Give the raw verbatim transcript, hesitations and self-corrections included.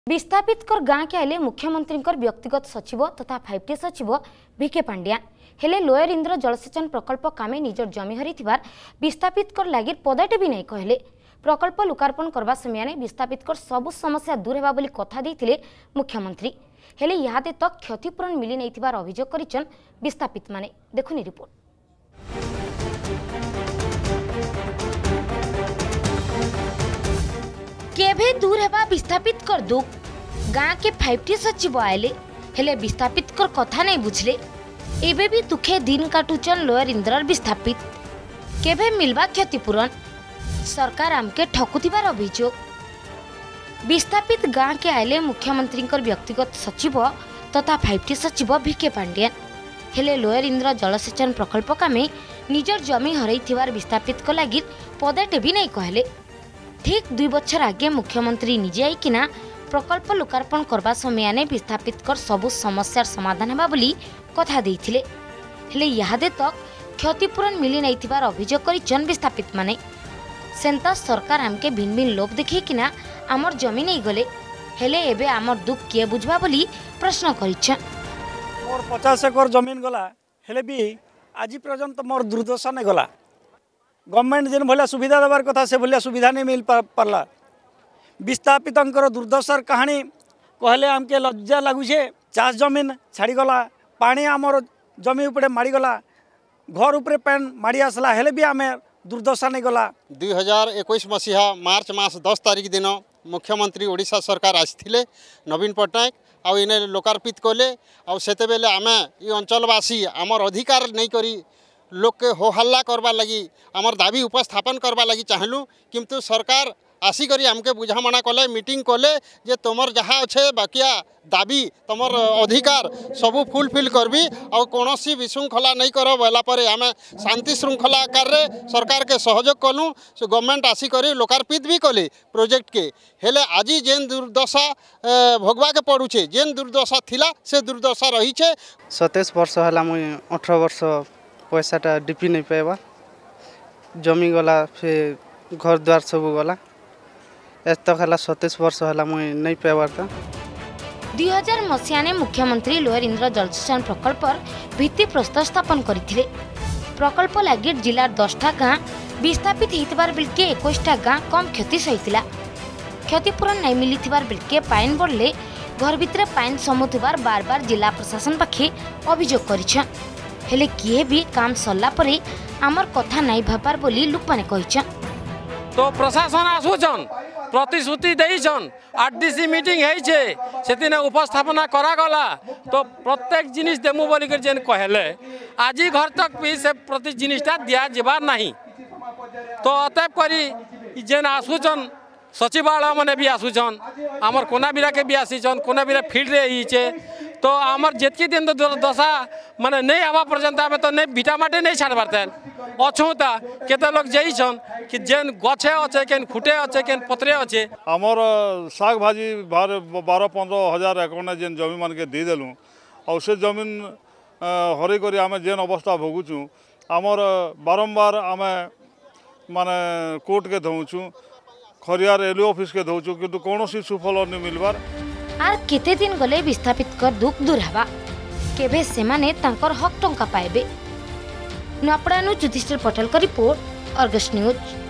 विस्थापित कर गाँ के आइले मुख्यमंत्री व्यक्तिगत सचिव तथा फाइव टी सचिव भिके पांड्या हेले लोयर इंद्र जलसेचन प्रकल्प कामे निजर जमी हरी विस्थापित कर लगी पदाटे भी नहीं कहले। प्रकल्प लोकार्पण करबा समय विस्थापित कर सबु समस्या दूर हेबा बोली कथा देइथिले मुख्यमंत्री। हेले इहादे तक क्षतिपूरण मिली नहीं थिबार अभियोग करिछन विस्थापित माने। देखुनी रिपोर्ट। केभे दूर हेबा विस्थापित कर दुख गाँ के फाइव टी सचिव आएले हेले विस्थापित कर कथा नहीं बुझले। एबे भी दुखे दिन काटुचन लोयर इंद्रर विस्थापित केभे मिलबा क्षतिपूरण सरकार आमके ठकुथिबार अभियोग। विस्थापित गाँ के आइले मुख्यमंत्री व्यक्तिगत सचिव तथा फाइव टी सचिव भिके पांड्यान हेले लोयर इंद्र जलसेचन प्रकल्प कामे निजर जमी हरैथिबार विस्थापित को लगी पदाटे भी नहीं कहले। ठीक दुई बछर आगे मुख्यमंत्री निजे आईकिना प्रकल्प लोकार्पण करबा समय ने विस्थापित कर सबु समस्यार समाधान हेबा बोली कथा देइथिले। हेले इहादे तक क्षतिपूरण मिली नहीं थिबार अभियोग करिछन विस्थापित माने। सेंता सरकार आमके भिन्न भिन्न लोभ देखैकिना आमर जमी नहीं गले हेले एबे आमर दुख किए बुझबा बोली प्रश्न करिछन। मोर पचास एकर जमीन गला हेले भी आज पर्यंत मोर दुर्दशा नहीं गला। गवर्नमेंट जेन भलिया सुविधा देवार कथा से भलिया सुविधा नहीं मिल पारला। विस्थापित दुर्दशार कहानी कहले आमके लज्जा लगुचे। चाष जमीन छाड़ीगला पानी आमर जमी उपरे माड़ीगला घर उपरे पैन माड़ी आसला हेले भी आम दुर्दशा नहीं गला। दुई हजार इक्कीस मसीहा मार्च मास दस तारिख दिन मुख्यमंत्री ओडिशा सरकार आसिथिले नवीन पट्टनायक आउ इने लोकार्पित कले आउ सेते बेले आमे ई अंचलवासी आमर अधिकार नहीं करी लोक के हो हल्ला करवा लगी आमर दाबी उपस्थापन करवा लगी चाहलु किंतु सरकार आसिकरी आमके बुझामणा कले मीटिंग कले जे तुमर जहाँ अच्छे बाकिया दाबी तुमर अधिकार सबू फुलफिल करबी और कौन सी विशृंखला नहीं कर बोला पर आम शांति श्रृंखला आकार रे सरकार के सहयोग कलु से गवर्नमेंट आसिकरी लोकार्पित भी कले प्रोजेक्ट के हेले आज जेन दुर्दशा भोगवा के पड़ुछे जेन दुर्दशा थिला से दुर्दशा रही छे। सतैश वर्ष है मुई अठारह वर्ष पैसाटा डीपी नहीं पाइबा जमी गला फिर घर द्वार सब गला एतक है सतैश वर्ष है मुई नहीं पाइबार था। दुई हजार मसीहा ने मुख्यमंत्री लोयर इंद्र जलसेचन प्रकल्प भित्ति प्रस्तर स्थापन करथिले। प्रकल्प लगी जिलार दसटा गाँ विस्थापित होइतबार बिलके इक्कीसटा गाँ कम क्षति सहितिला। क्षतिपूरण नहीं मिलिथिबार बिलके पाइन बढ़ले घर भितर पाइन समुथिबार बार बार जिला प्रशासन पाखे अभियोग करिछन। हेले किए भी काम सरला परे आमर कथा नहीं भाबार बोली लोक माने कहिछन। तो प्रशासन आसुछन प्रतिश्रुति देइछन आरडीसी मीटिंग हेइछे सेतिने उपस्थापना करागला तो प्रत्येक जिनिस देमु बोली कर जेन कहले आज घर तक भी से प्रति जिनिसटा दिया जेबार नहीं। तो अतएव करी जेन आसुछन सचिवालय मने भी आसुछन आमर कोनाबिरा के भी आसीछन कोनाबिरा फील्ड रे हिचे तो आमर जेतकी दिन दशा माने नहीं आवा पर्यंत आमे तो नहीं भिटा माटे नहीं छाड़ पारते अछुता केते लोग जइछन कि जेन गछे अच्छे केन खुटे अच्छे केन पत्रे अच्छे आमर साग भाजी बारह पंद्रह हजार एकड़ जेन जमीन मान के दे देलु और से जमीन हरे करी आमे जेन अवस्था भोगुचु आमर बारंबार आमे माने कोर्ट के दउचु खरियार एलओ ऑफिस के दउचु किंतु कोनोसी सुफल नहीं मिलबार। आर केते दिन गले विस्थापित कर दुख दूर हवा केबे सेमाने तांकर हक टंका पाइबे। नपड़ानु जुधिष्ठिर पटेल का रिपोर्ट अर्गस न्यूज।